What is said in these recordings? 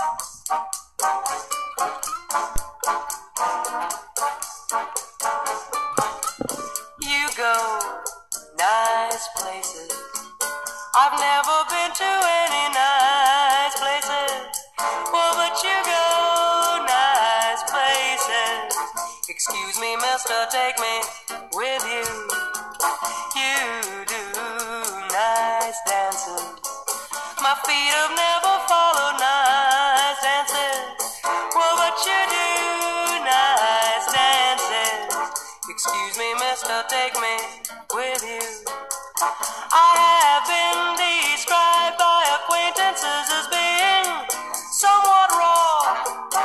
You go nice places. I've never been to any nice places. Well, but you go nice places. Excuse me, mister, take me with you. You do nice dances. My feet have never followed nice dances. Well, but you do nice dances. Excuse me, mister, take me with you. I have been described by acquaintances as being somewhat raw,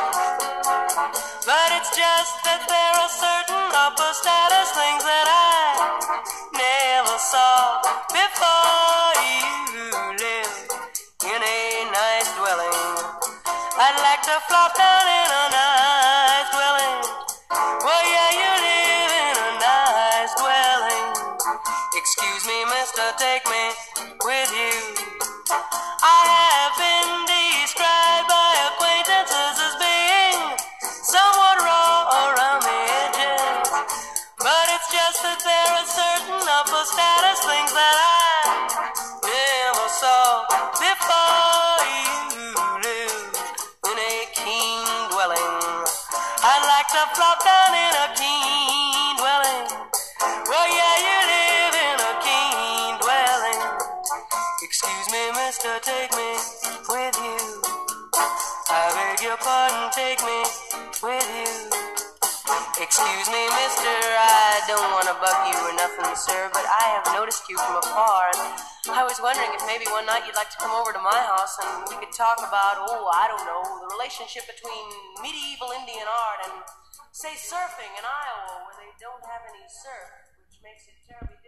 but it's just that there are certain upper status things that I never saw before. You live in a nice dwelling. I'd like to flop down in a nice dwelling. Well, yeah, you live in a nice dwelling. Excuse me, mister, take me with you. I have been described by acquaintances as being somewhat raw around the edges, but it's just that there are certain upper status things that I never saw before. You live in a keen dwelling. I'd like to flop down in a keen dwelling. Well, yeah, you live in a keen dwelling. Excuse me, mister, take me with you. I beg your pardon, take me with you. Excuse me, mister, I don't want to bug you or nothing, sir, but I have noticed you from afar, and I was wondering if maybe one night you'd like to come over to my house and we could talk about, I don't know, the relationship between medieval Indian art and, say, surfing in Iowa, where they don't have any surf, which makes it terribly difficult.